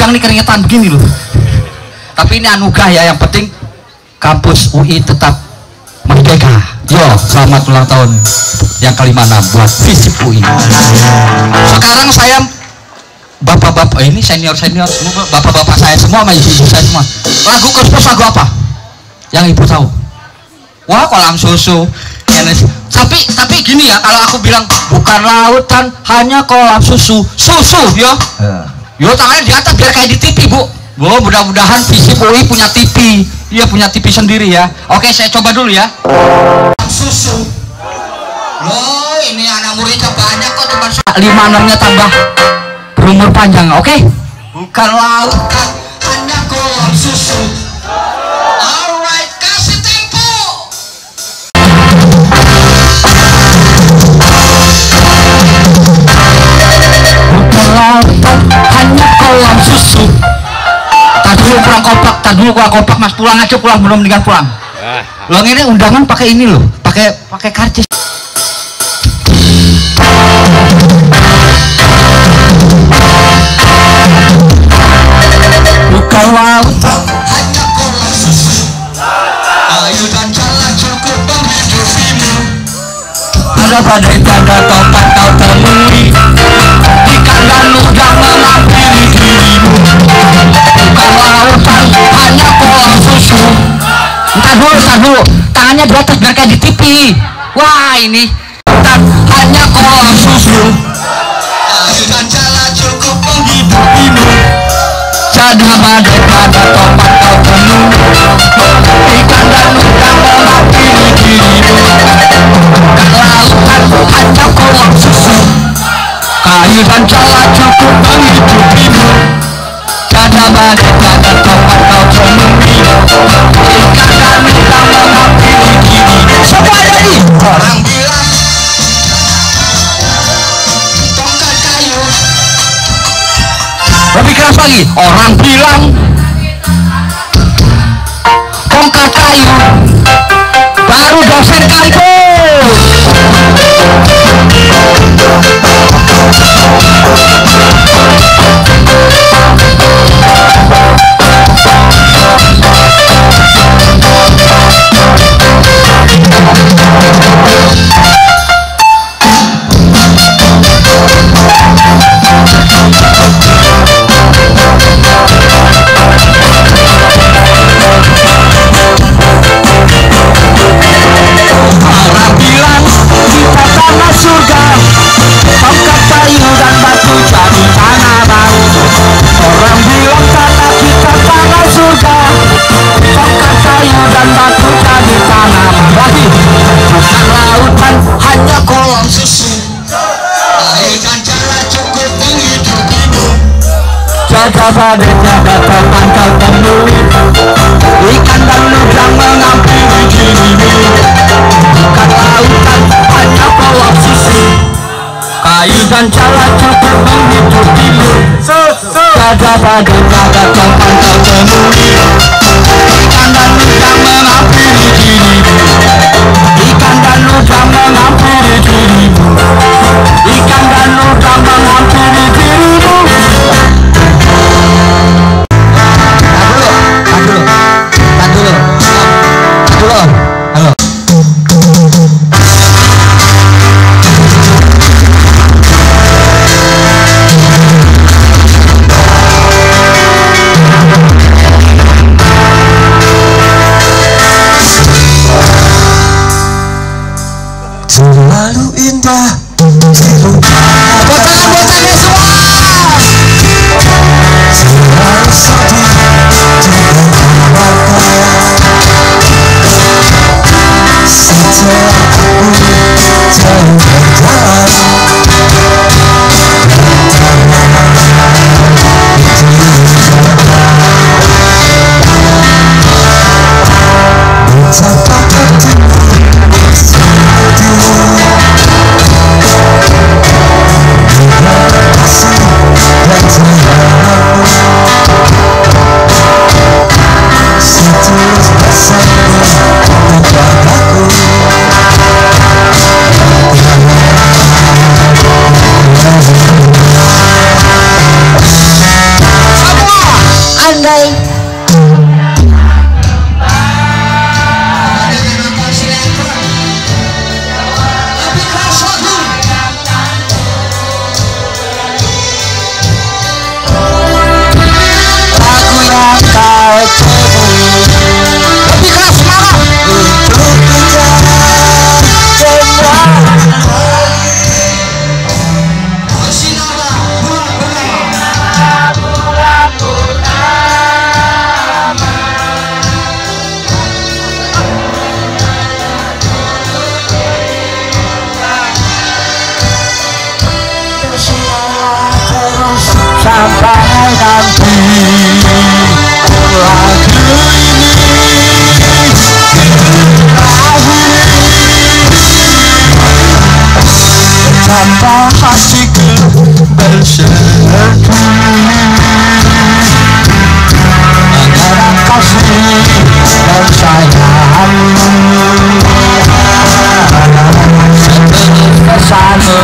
nih keringetan begini loh. Tapi ini anugerah ya, yang penting kampus UI tetap merdeka. Yo, selamat ulang tahun yang ke-56 buat FISIP UI. Sekarang saya bapak-bapak ini senior semua, bapak-bapak saya semua sama ibu-ibu saya semua. Lagu Christmas lagu apa? Yang ibu tahu? Wah, kolam susu. Tapi gini ya, kalau aku bilang bukan lautan hanya kolam susu yo. Yo tangannya di atas biar kayak di TV, Bu. Mudah-mudahan FISIP UI punya TV. Iya, punya TV sendiri ya. Oke, saya coba dulu ya. Susu. Loh, ini anak muridnya banyak kok, cuma 5-6-nya tambah berumur panjang. Oke? Bukan lautan hanya kolam susu. Alright, kasih tempo. Bukan lautan hanya kolam susu. Tadi dulu kurang kompak, Mas. Pulang aja, pulang, belum mendingan pulang. Loh, ini undangan pakai ini loh, pakai karcis. Bukan lautan hanya kolam susu. Ayu dan jalan cukup menghidupimu. Ada badai tanda topan kau temui. Ikan dan udang menghampiri dirimu. Bukan lautan hanya kolam susu. Entar dulu, tangannya di atas biar kayak di TV. Wah, ini lautan hanya kolam susu. Ayu dan jalan cukup menghidupimu. Ada badai pada topan kau temui. Ikan dan udang menghampiri dirimu. Bukan lautan hanya kolam susu. Kayu dan jala cukup menghidupimu. Ada badai pada topan kau temui. Ikan dan udang menghampiri dirimu. Semua jadi. Orang bilang tongkat kayu. Lebih keras lagi. Orang bilang tongkat kayu baru dosen kampus. Badai jaga topan kau temui. Ikan dan udang menghampiri dirimu. Bukan lautan hanya kolam susu. Kayu dan jala cukup menghidupimu. Jaga badai jaga topan kau temui. Ikan dan udang menghampiri dirimu. Ikan dan udang menghampiri dirimu. Ikan dan udang menghampiri dirimu. Halo. Selalu indah. Buat tangan. andai lagu yang kau temui lebih keras semangat untuk tidak sampai nanti lagu ini tanpa hatiku bersedih antara kasih dan sayangmu seperti pesanmu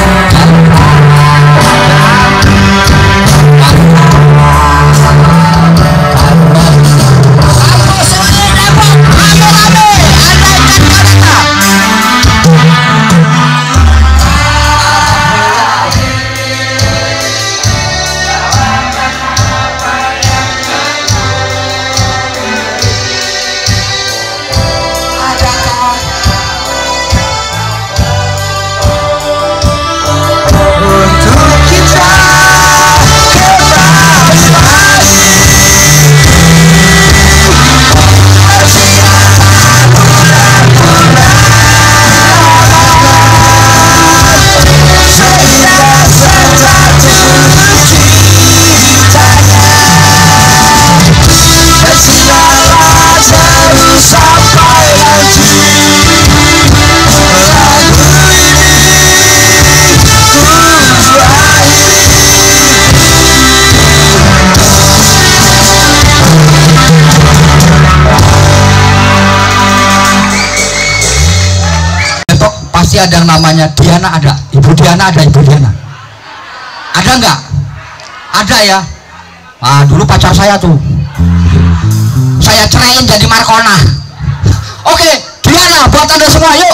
ada yang namanya Diana, ada Ibu Diana, ada Ibu Diana, ada nggak? Ada ya. Ah, dulu pacar saya tuh, saya ceraiin jadi Markona. Oke, Diana buat anda semua, yuk.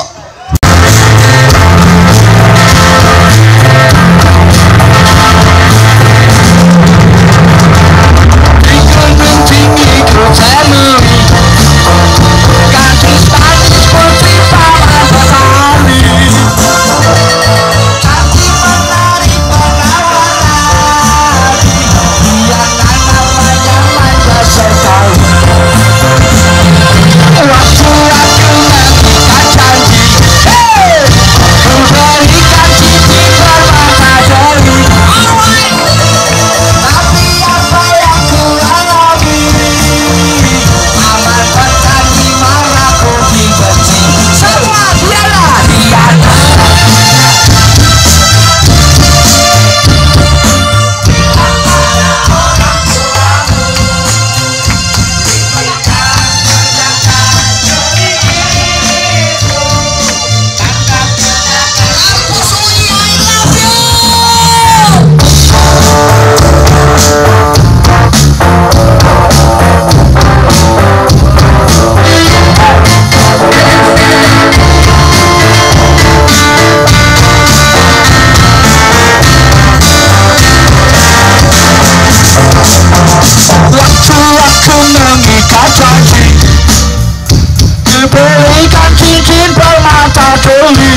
Diberikan cincin permata doli,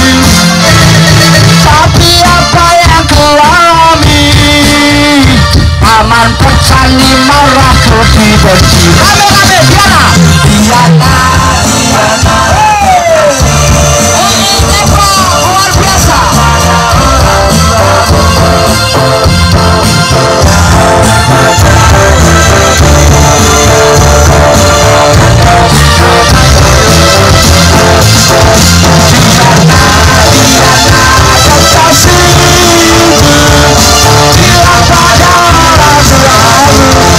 tapi apa yang kualami? Paman pecangi marahku dibenci. Rame-rame Diana, Diana, Diana. Luar biasa. Bila pada ragu-ragu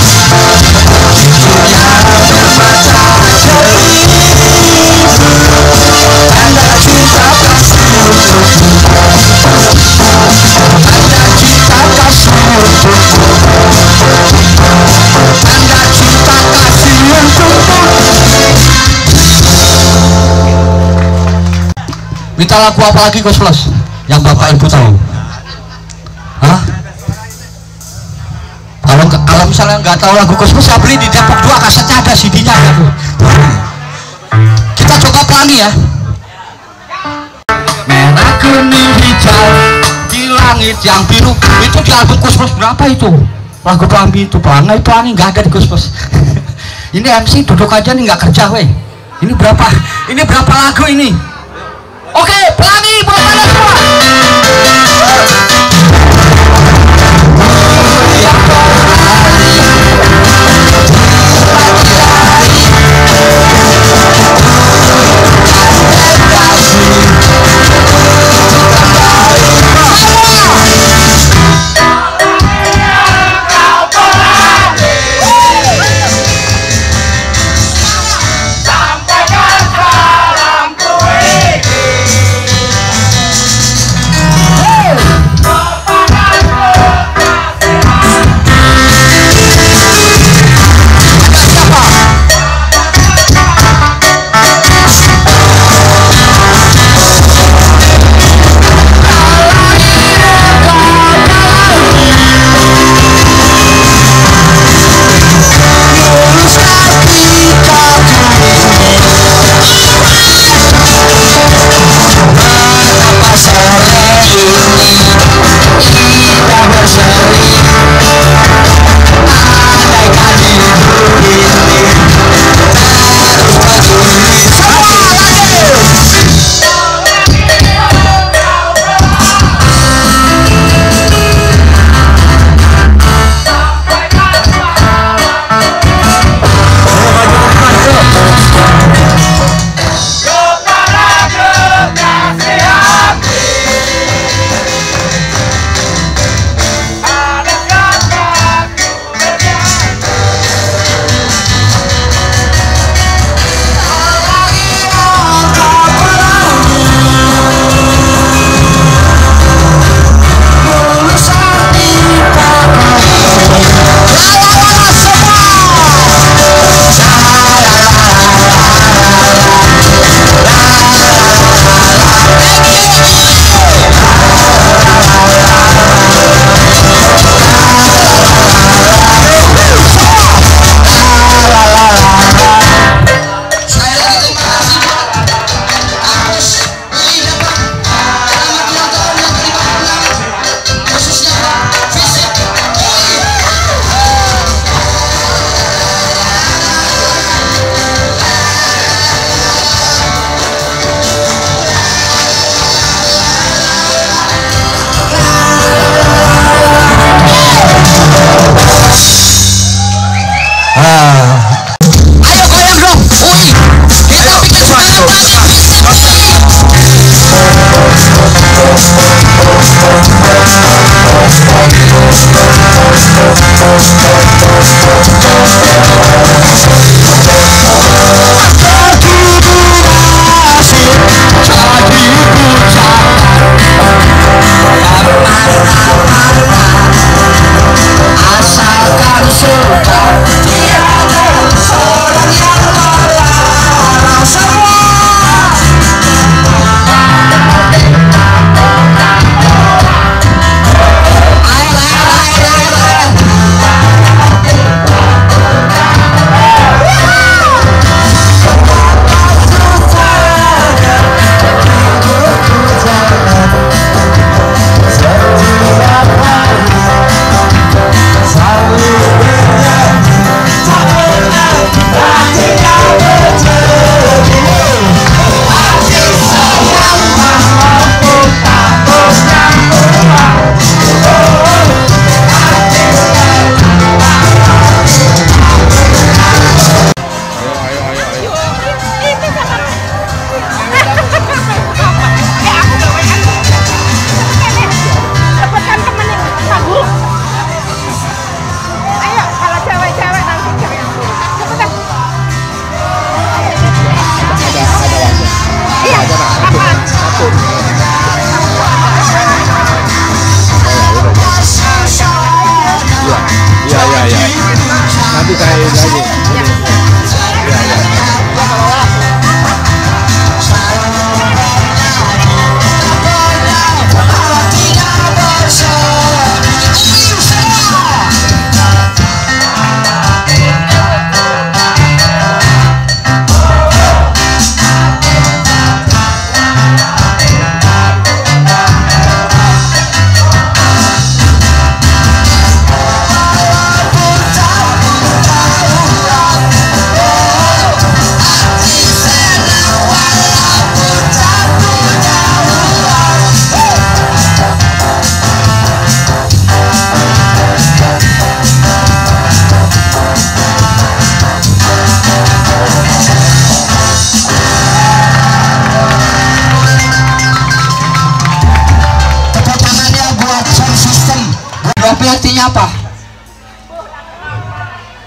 lagu apa lagi Gus Plus yang Bapak Ibu tahu? Hah? Kalau misalnya nggak tahu lagu Gus Plus, saya beli di Depok 2, kasetnya ada, CD-nya ada. Kita coba pelangi ya. Merah kuning hijau di langit yang biru, itu di album Gus Plus berapa itu? Lagu pelangi itu, pelangi nggak ada di Gus Plus. Ini MC duduk aja nih, nggak kerja weh. Ini berapa lagu ini? Oke, pelangi buat pada semua.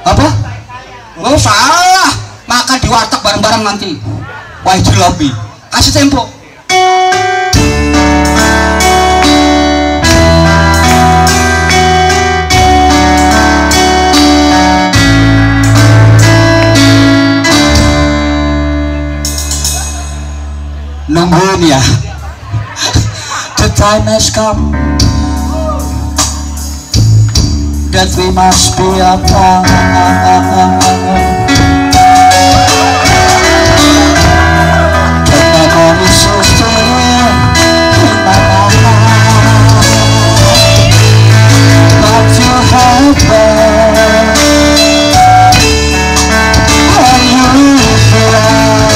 Apa? Oh salah, makan di warteg bareng-bareng nanti. Wah itu lobby, kasih tempo. Nungguin ya. The time has come that we must be apart. The memories are still in my mind. But you have been and you feel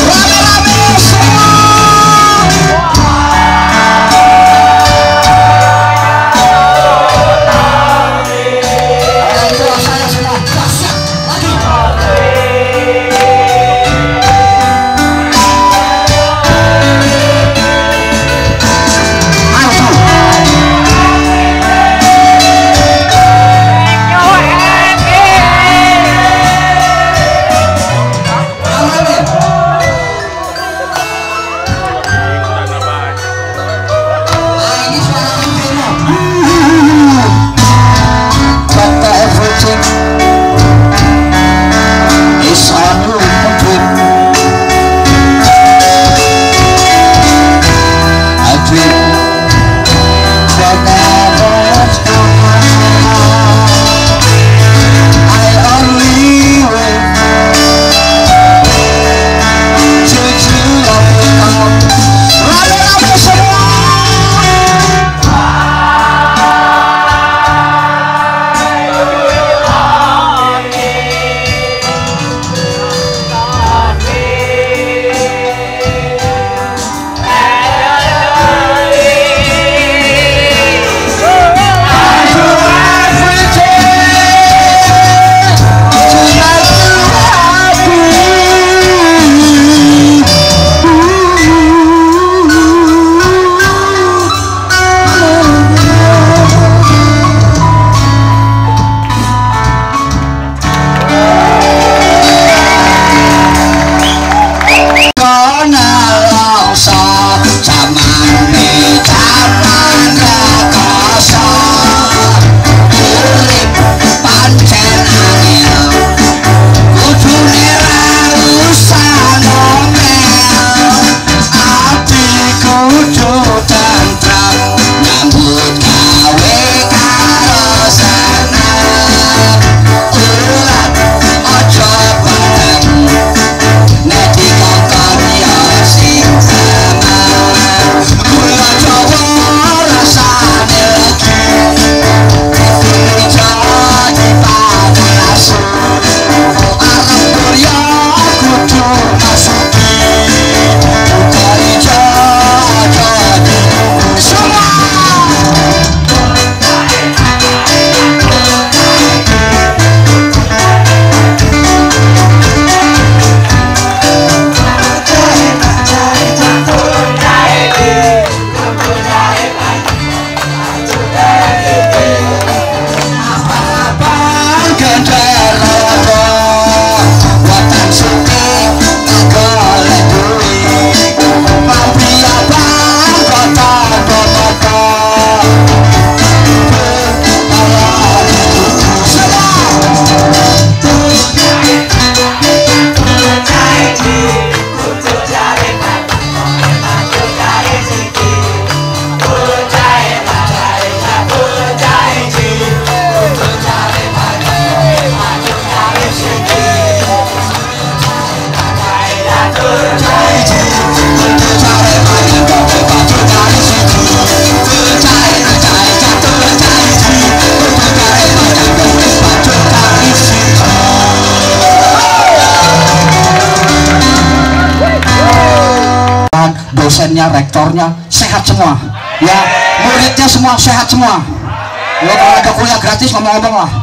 dosennya, rektornya sehat semua ya, muridnya semua sehat semua. Lo kalau ada kuliah gratis ngomong-ngomong lah.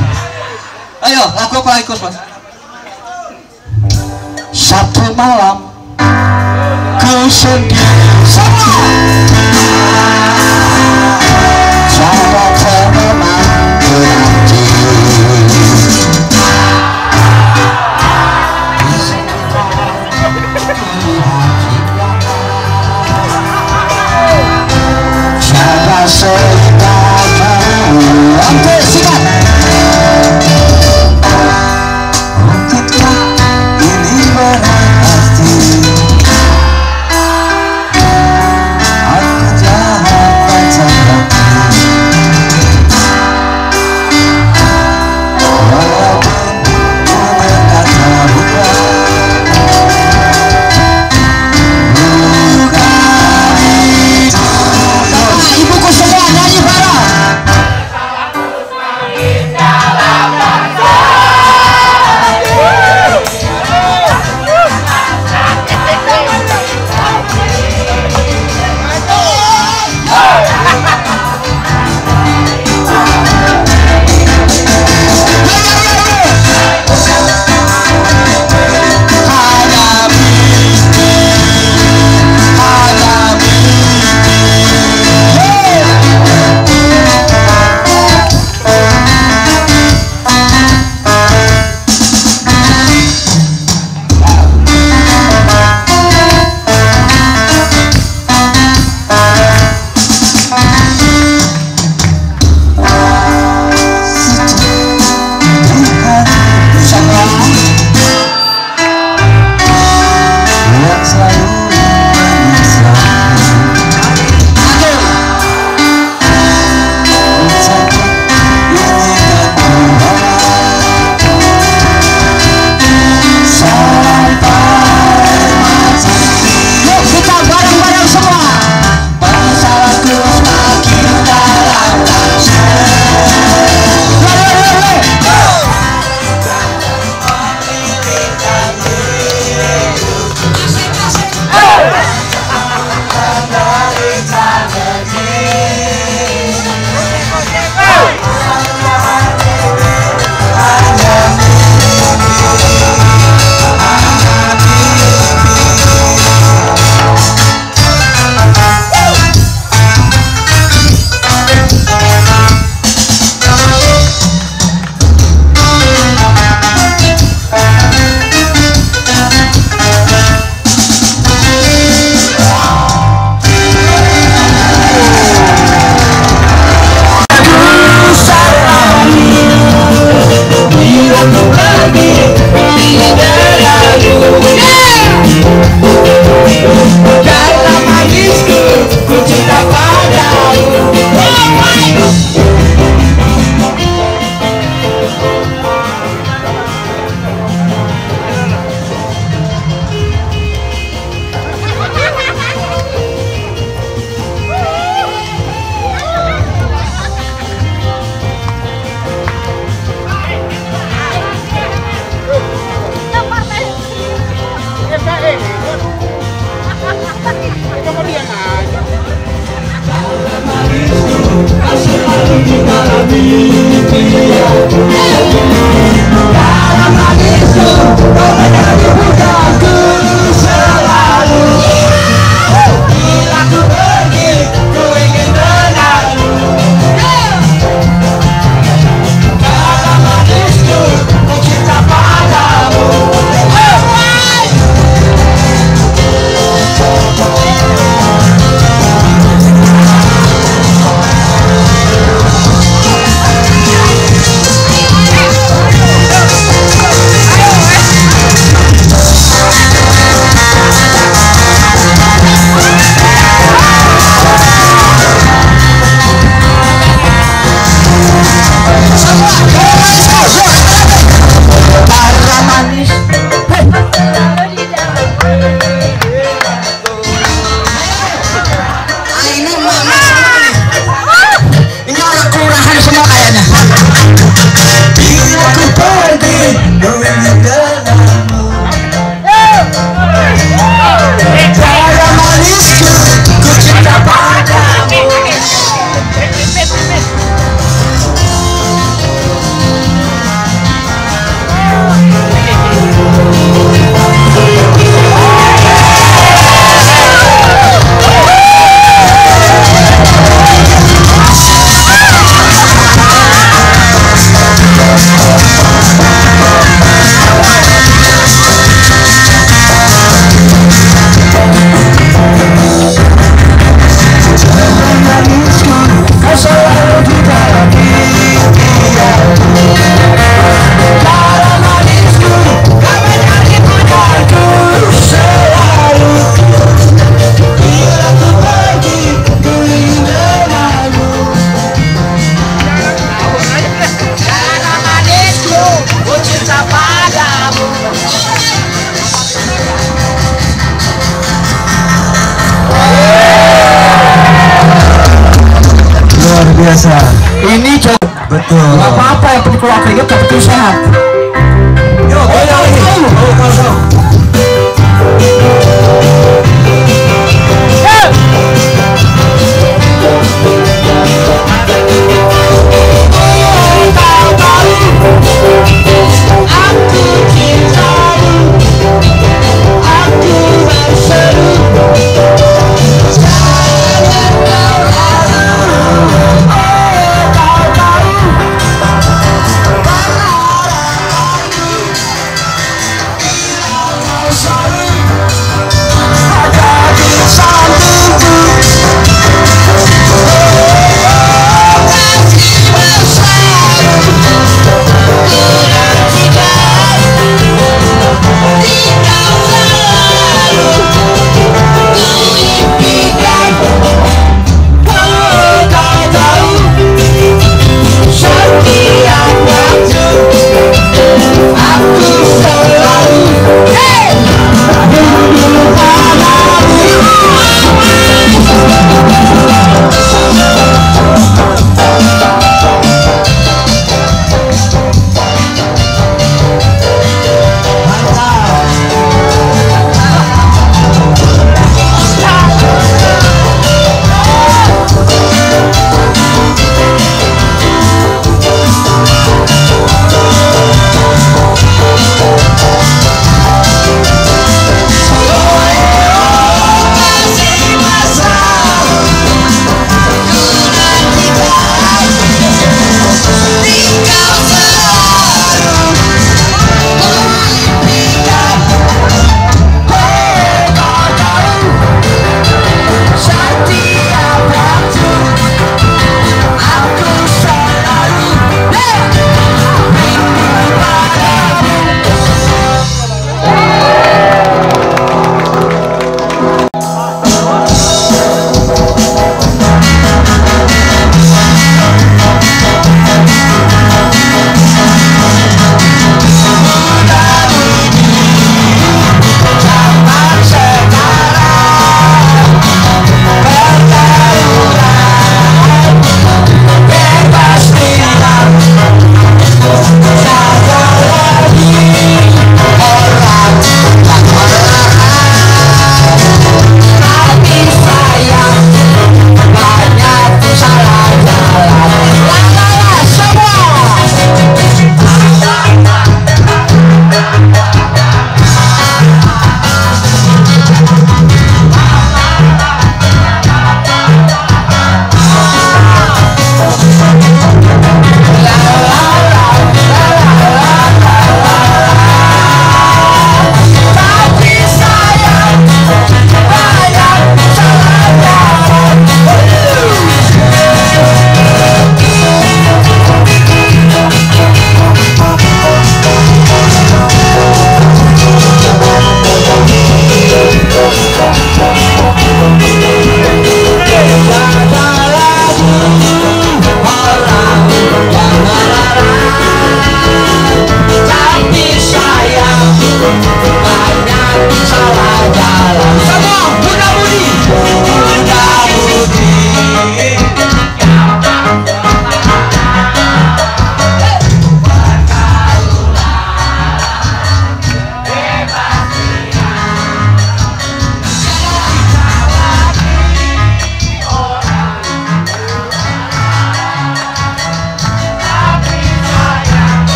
Ayo lagu apa lagi Kus? Satu malam ku sendiri semua cara memang berhenti cinta padamu. Luar biasa. Ini coba Betul. nggak apa-apa, yang penting keluarga kita betul sehat.